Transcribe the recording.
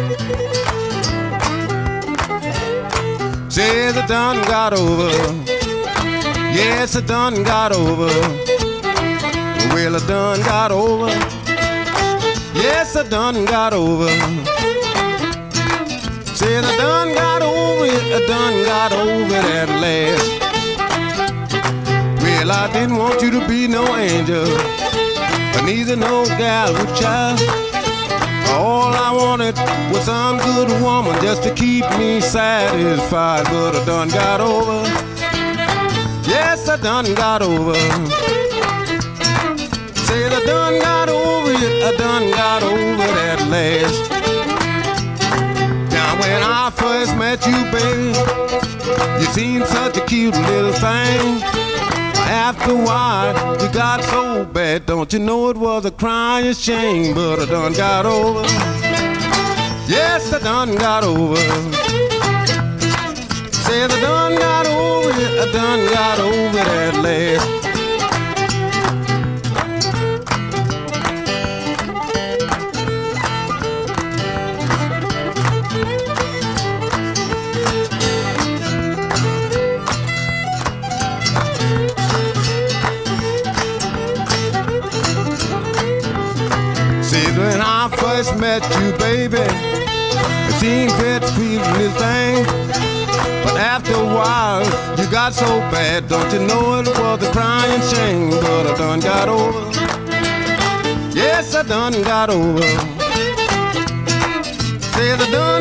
Says I done got over. Yes, I done got over. Well, I done got over. Yes, I done got over. Said I done got over it. I done got over it at last. Well, I didn't want you to be no angel, but neither no gal with child. All I wanted was some good woman just to keep me satisfied. But I done got over. Yes, I done got over. Said I done got over it. I done got over it at last. Now when I first met you, baby, you seemed such a cute little thing. After a while, you got so bad, don't you know it was a crying shame. But I done got over. Yes, I done got over. Said I done got over it. I done got over it at last. When I first met you, baby, it seemed fit to be this thing. But after a while, you got so bad, don't you know it was a crying shame. But I done got over. Yes, I done got over. Said I done